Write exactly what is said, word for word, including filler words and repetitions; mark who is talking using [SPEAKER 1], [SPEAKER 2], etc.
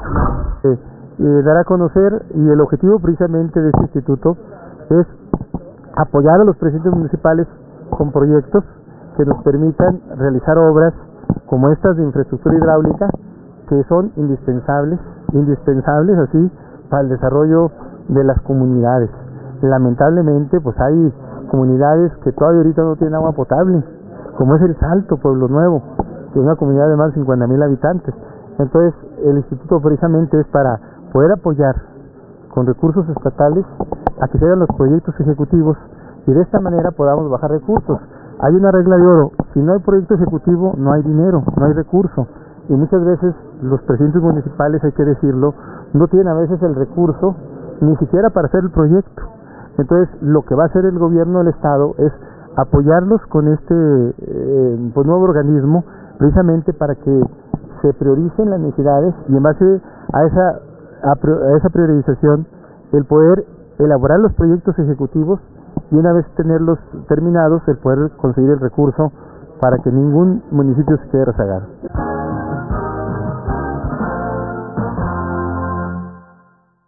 [SPEAKER 1] Eh, eh, dar a conocer, y el objetivo precisamente de este instituto es apoyar a los presidentes municipales con proyectos que nos permitan realizar obras como estas de infraestructura hidráulica, que son indispensables, indispensables así para el desarrollo de las comunidades. Lamentablemente, pues hay comunidades que todavía ahorita no tienen agua potable, como es el Salto, Pueblo Nuevo, que es una comunidad de más de cincuenta mil habitantes. Entonces, el instituto precisamente es para poder apoyar con recursos estatales a que se hagan los proyectos ejecutivos y de esta manera podamos bajar recursos. Hay una regla de oro: si no hay proyecto ejecutivo, no hay dinero, no hay recurso. Y muchas veces los presidentes municipales, hay que decirlo, no tienen a veces el recurso ni siquiera para hacer el proyecto. Entonces, lo que va a hacer el gobierno del estado es apoyarlos con este eh, pues, nuevo organismo, precisamente para que se prioricen las necesidades y en base a esa, a, a esa priorización, el poder elaborar los proyectos ejecutivos y una vez tenerlos terminados, el poder conseguir el recurso para que ningún municipio se quede rezagado.